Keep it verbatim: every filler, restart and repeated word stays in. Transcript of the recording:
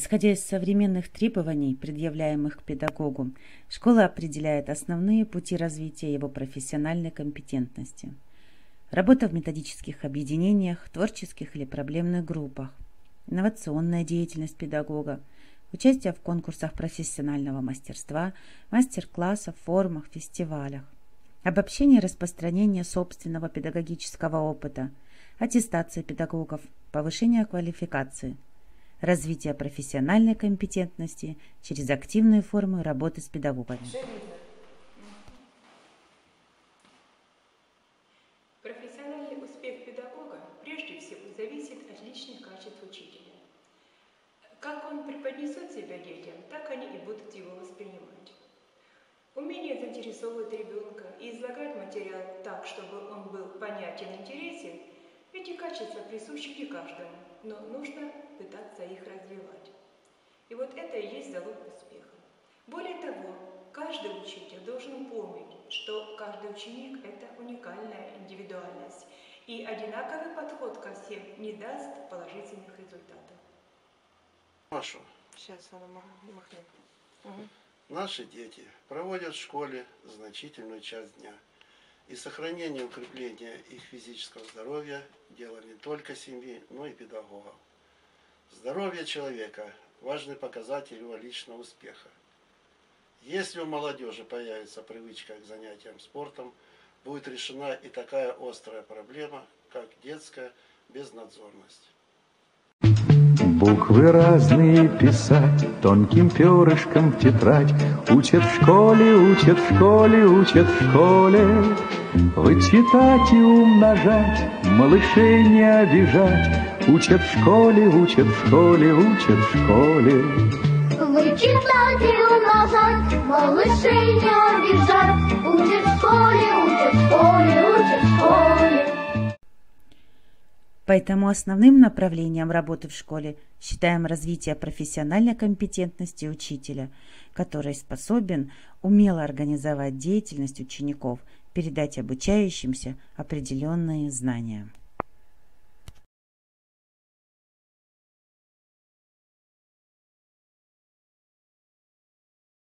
Исходя из современных требований, предъявляемых к педагогу, школа определяет основные пути развития его профессиональной компетентности. Работа в методических объединениях, творческих или проблемных группах, инновационная деятельность педагога, участие в конкурсах профессионального мастерства, мастер-классах, форумах, фестивалях, обобщение и распространение собственного педагогического опыта, аттестация педагогов, повышение квалификации, развитие профессиональной компетентности через активные формы работы с педагогами. Профессиональный успех педагога прежде всего зависит от личных качеств учителя. Как он преподнесет себя детям, так они и будут его воспринимать. Умение заинтересовывать ребенка и излагать материал так, чтобы он был понятен и интересен, эти качества присущи не каждому, но нужно пытаться их развивать. И вот это и есть залог успеха. Более того, каждый учитель должен помнить, что каждый ученик – это уникальная индивидуальность, и одинаковый подход ко всем не даст положительных результатов. Машу. Сейчас она махнет. Угу. Наши дети проводят в школе значительную часть дня. И сохранение и укрепление их физического здоровья – дело не только семьи, но и педагогов. Здоровье человека – важный показатель его личного успеха. Если у молодежи появится привычка к занятиям спортом, будет решена и такая острая проблема, как детская безнадзорность. Буквы разные писать, тонким перышком в тетрадь. Учат в школе, учат в школе, учат в школе. Вычитать и умножать, малышей не обижать. Учат в школе, учат в школе, учат в школе. Вычитать и умножать, малышей не обижать. Учат в школе, учат в школе, учат в школе. Поэтому основным направлением работы в школе считаем развитие профессиональной компетентности учителя, который способен умело организовать деятельность учеников, передать обучающимся определенные знания.